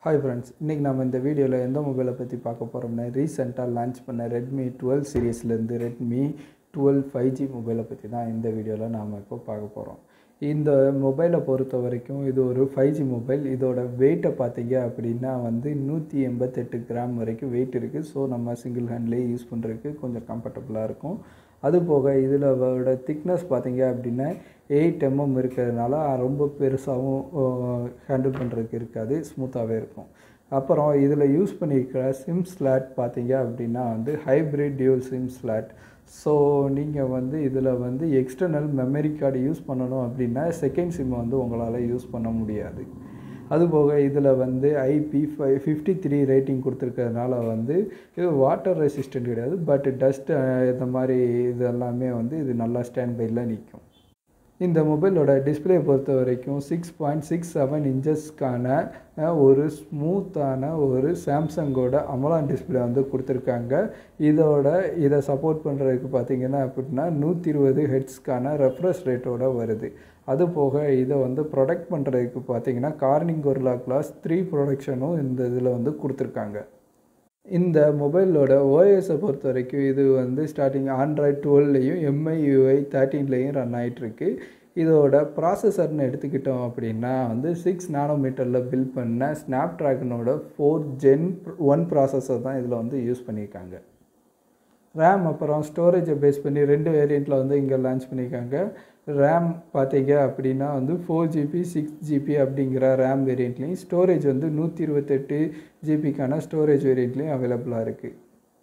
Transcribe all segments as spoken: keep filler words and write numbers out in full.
Hi friends, இன்னைக்கு நாம இந்த வீடியோல எந்த மொபைலை பத்தி பார்க்க போறோம்னா ரீசெண்டா லான்ச் பண்ண Redmi twelve சீரிஸ்ல இருந்து Redmi twelve five G மொபைலை பத்தி தான் இந்த வீடியோல நாம இப்போ பார்க்க போறோம். இந்த மொபைலை பொறுத்த வரைக்கும் இது ஒரு five G மொபைல். இதோட வெயிட்ட பாத்தீங்க அப்படினா வந்து one eighty-eight கிராம் வரைக்கும் வெயிட் இருக்கு. சோ நம்ம சிங்கிள் ஹேண்ட்லயே யூஸ் பண்றதுக்கு கொஞ்சம் கம்ஃபர்ட்டபிளா இருக்கும். அது போக இதுல வர திக்னஸ் பாத்தீங்க அப்படினா eight millimeters இருக்கிறதுனால ரொம்ப பெருசாவும் ஹேண்டில் பண்றதுக்கு இருக்காது, ஸ்மூத்தாவே இருக்கும். அப்புறம் இதுல யூஸ் பண்ணியிருக்கிற சிம் ஸ்லாட் பாத்தீங்க அப்படினா வந்து hybrid dual SIM slot. So நீங்கள் வந்து இதில் வந்து எக்ஸ்டர்னல் மெமரி கார்டு யூஸ் பண்ணணும் அப்படின்னா செகண்ட் சிம் வந்து உங்களால் யூஸ் பண்ண முடியாது. அதுபோக இதில் வந்து I P five fifty three rating கொடுத்துருக்கிறதுனால வந்து இது வாட்டர் ரெசிஸ்டன்ட் கிடையாது. பட் டஸ்ட் இந்த மாதிரி இது எல்லாமே வந்து இது நல்லா ஸ்டாண்ட் பையில் நிற்கும். இந்த மொபைலோட டிஸ்பிளே பொறுத்த வரைக்கும் சிக்ஸ் பாயிண்ட் சிக்ஸ் செவன் இன்ச்சஸ்க்கான ஒரு ஸ்மூத்தான ஒரு சாம்சங்கோட அமலான் டிஸ்பிளே வந்து கொடுத்துருக்காங்க. இதோட இதை சப்போர்ட் பண்ணுறதுக்கு பார்த்தீங்கன்னா அப்படின்னா நூற்றி இருபது ஹெட்ஸ்க்கான ரெஃப்ரெஷ் ரேட்டோட வருது. அது போக இதை வந்து ப்ரொடெக்ட் பண்ணுறதுக்கு பார்த்தீங்கன்னா கார்னிங் கொரில்லா கிளாஸ் த்ரீ ப்ரொடக்ஷனும் இந்த இதில் வந்து கொடுத்துருக்காங்க. இந்த மொபைலோட ஓஎஸை பொறுத்த வரைக்கும் இது வந்து ஸ்டார்டிங் ஆண்ட்ராய்ட் டுவெல்லையும் எம்ஐ யூஐ தேர்ட்டீன்லையும் ரன் ஆகிட்டுருக்கு. இதோட ப்ராசஸர்னு எடுத்துக்கிட்டோம் அப்படின்னா வந்து சிக்ஸ் நானோமீட்டரில் பில்ட் பண்ண ஸ்னாப் ட்ராகனோட ஃபோர் ஜென் ஒன் ப்ராசஸர் தான் இதில் வந்து யூஸ் பண்ணியிருக்காங்க. ரேம் அப்புறம் ஸ்டோரேஜை பேஸ் பண்ணி ரெண்டு வேரியண்ட்டில் வந்து இங்கே லான்ச் பண்ணியிருக்காங்க. ரேம் பார்த்தீங்க அப்படின்னா வந்து ஃபோர் ஜிபி சிக்ஸ் ஜிபி அப்படிங்கிற ரேம் வேரியண்ட்லேயும், ஸ்டோரேஜ் வந்து நூற்றி இருபத்தெட்டு ஜிபிக்கான ஸ்டோரேஜ் வேரியண்ட்லேயும் அவைலபிளாக இருக்குது.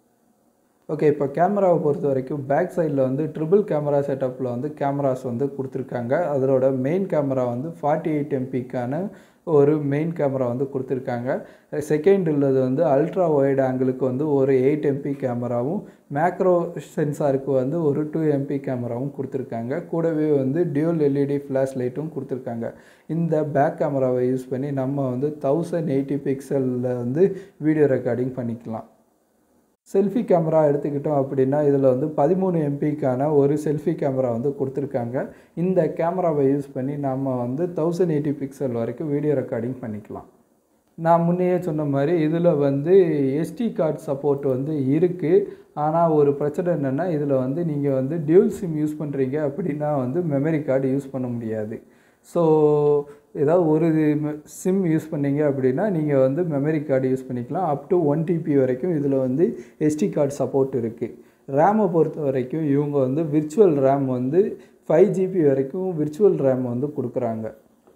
ஓகே, இப்போ கேமராவை பொறுத்த வரைக்கும் பேக் சைடில் வந்து ட்ரிபிள் கேமரா செட்டப்பில் வந்து கேமராஸ் வந்து கொடுத்துருக்காங்க. அதோட மெயின் கேமரா வந்து ஃபார்ட்டி எயிட் எம்பிக்கான ஒரு மெயின் கேமரா வந்து கொடுத்துருக்காங்க. செகண்ட் உள்ளது வந்து அல்ட்ரா வைட் ஆங்கிளுக்கு வந்து ஒரு எயிட் எம்பி கேமராவும், மேக்ரோ சென்சாருக்கு வந்து ஒரு டூ எம்பி கேமராவும் கொடுத்துருக்காங்க. கூடவே வந்து டியூல் எல்இடி ஃப்ளாஷ் லைட்டும் கொடுத்துருக்காங்க. இந்த பேக் கேமராவை யூஸ் பண்ணி நம்ம வந்து தௌசண்ட் எயிட்டி பிக்சலில் வந்து வீடியோ ரெக்கார்டிங் பண்ணிக்கலாம். செல்ஃபி கேமரா எடுத்துக்கிட்டோம் அப்படின்னா இதில் வந்து பதிமூணு எம்பிக்கான ஒரு செல்ஃபி கேமரா வந்து கொடுத்துருக்காங்க. இந்த கேமராவை யூஸ் பண்ணி நம்ம வந்து தௌசண்ட் எயிட்டி பிக்சல் வரைக்கும் வீடியோ ரெக்கார்டிங் பண்ணிக்கலாம். நான் முன்னையே சொன்ன மாதிரி இதில் வந்து எஸ்டி கார்டு சப்போர்ட் வந்து இருக்குது. ஆனால் ஒரு பிரச்சனை என்னென்னா இதில் வந்து நீங்கள் வந்து டியூல் சிம் யூஸ் பண்ணுறீங்க அப்படின்னா வந்து மெமரி கார்டு யூஸ் பண்ண முடியாது. ஸோ ஏதாவது ஒரு சிம் யூஸ் பண்ணிங்க அப்படின்னா நீங்கள் வந்து மெமரி கார்டு யூஸ் பண்ணிக்கலாம். அப் டு ஒன் டிபி வரைக்கும் இதில் வந்து எஸ்டி கார்டு சப்போர்ட் இருக்குது. ரேமை பொறுத்த வரைக்கும் இவங்க வந்து விர்ச்சுவல் ரேம் வந்து ஃபைவ் ஜிபி வரைக்கும் விர்ச்சுவல் ரேம் வந்து கொடுக்குறாங்க.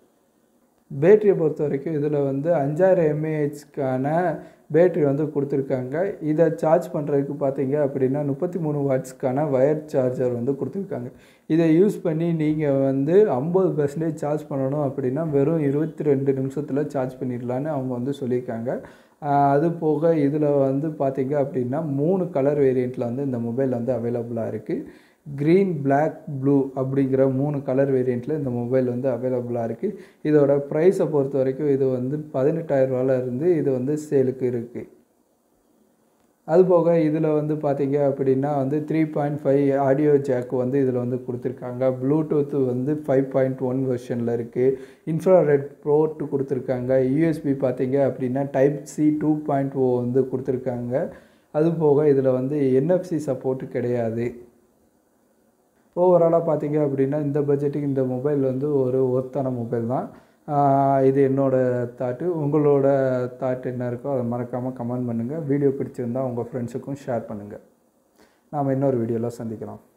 பேட்டரியை பொறுத்த வரைக்கும் இதில் வந்து அஞ்சாயிரம் எம்ஏஹெச்க்கான பேட்ரி வந்து கொடுத்துருக்காங்க. இதை சார்ஜ் பண்ணுறதுக்கு பார்த்தீங்க அப்படின்னா முப்பத்தி மூணு வாட்ஸ்க்கான வயர் சார்ஜர் வந்து கொடுத்துருக்காங்க. இதை யூஸ் பண்ணி நீங்கள் வந்து ஐம்பது பர்சன்டேஜ் சார்ஜ் பண்ணணும் அப்படின்னா வெறும் இருபத்தி ரெண்டு நிமிஷத்தில் சார்ஜ் பண்ணிடலான்னு அவங்க வந்து சொல்லியிருக்காங்க. அது போக இதில் வந்து பார்த்தீங்க அப்படின்னா மூணு கலர் வேரியண்ட்டில் வந்து இந்த மொபைல் வந்து அவைலபிளாக இருக்குது. க்ரீன், பிளாக், ப்ளூ அப்படிங்கிற மூணு கலர் வேரியண்ட்டில் இந்த மொபைல் வந்து அவைலபிளாக இருக்குது. இதோட ப்ரைஸை பொறுத்த வரைக்கும் இது வந்து பதினெட்டாயிரம் ரூபாயில் இருந்து இது வந்து சேலுக்கு இருக்குது. அதுபோக இதில் வந்து பார்த்தீங்க அப்படின்னா வந்து three point five audio jack வந்து இதில் வந்து கொடுத்துருக்காங்க. ப்ளூடூத் வந்து ஃபைவ் பாயிண்ட் ஒன் வெர்ஷனில் இருக்குது. இன்ஃப்ராரெட் போர்ட் கொடுத்துருக்காங்க. யூஎஸ்பி பார்த்தீங்க அப்படின்னா type C two point o வந்து கொடுத்துருக்காங்க. அதுபோக இதில் வந்து என்எஃப்சி சப்போர்ட் கிடையாது. ஓவராலாக பார்த்தீங்க அப்படின்னா இந்த பட்ஜெட்டுக்கு இந்த மொபைல் வந்து ஒரு ஒர்த்தான மொபைல் தான். இது என்னோடய தாட்டு. உங்களோட தாட் என்ன இருக்கோ அதை மறக்காமல் கமெண்ட் பண்ணுங்கள். வீடியோ பிடிச்சிருந்தால் உங்கள் ஃப்ரெண்ட்ஸுக்கும் ஷேர் பண்ணுங்கள். நாம் இன்னொரு வீடியோவில் சந்திக்கலாம்.